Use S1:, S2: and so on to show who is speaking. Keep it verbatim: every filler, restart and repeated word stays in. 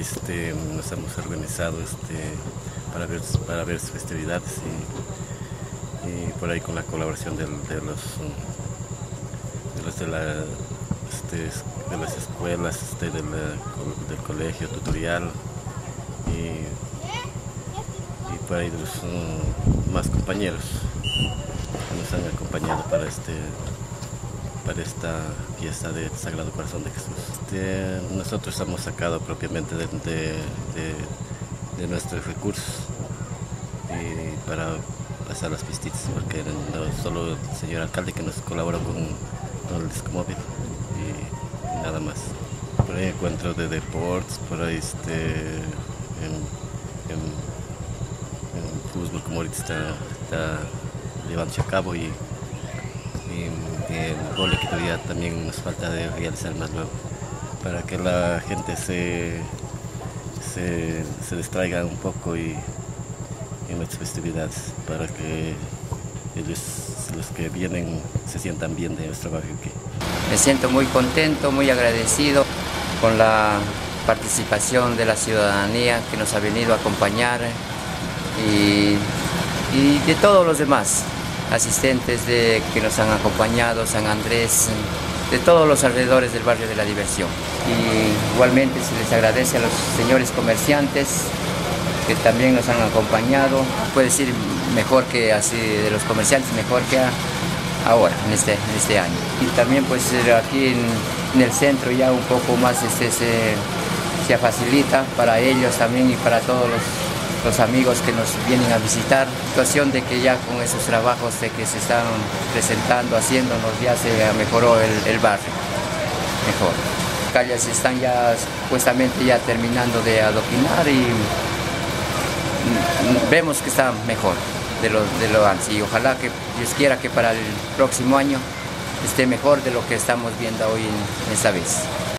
S1: Este, nos hemos organizado este, para ver para ver festividades y, y por ahí con la colaboración del, de los de los de, la, este, de las escuelas, este, de la, del colegio tutorial y, y por ahí de los um, más compañeros que nos han acompañado para este para esta fiesta del Sagrado Corazón de Jesús. Este, nosotros hemos sacado propiamente de, de, de, de nuestros recursos y para pasar las pistitas, porque no solo el señor alcalde que nos colaboró con, con el disco móvil y, y nada más. Por ahí encuentros de deportes, por ahí este, en, en, en fútbol como ahorita está, está llevándose a cabo y y el gol que todavía también nos falta de realizar más luego para que la gente se, se, se distraiga un poco y en las festividades para que ellos, los que vienen, se sientan bien de nuestro barrio aquí.
S2: Me siento muy contento, muy agradecido con la participación de la ciudadanía que nos ha venido a acompañar y, y de todos los demás asistentes de, que nos han acompañado, San Andrés, de todos los alrededores del barrio de la diversión. Y igualmente se les agradece a los señores comerciantes que también nos han acompañado, puede decir mejor que así de los comerciantes, mejor que a, ahora, en este, en este año. Y también pues aquí en, en el centro ya un poco más este, se, se facilita para ellos también y para todos los los amigos que nos vienen a visitar, situación de que ya con esos trabajos de que se están presentando, haciéndonos, ya se mejoró el, el barrio, mejor. Las calles están ya supuestamente ya terminando de adoquinar y vemos que está mejor de lo, de lo antes y ojalá que Dios quiera que para el próximo año esté mejor de lo que estamos viendo hoy en esta vez.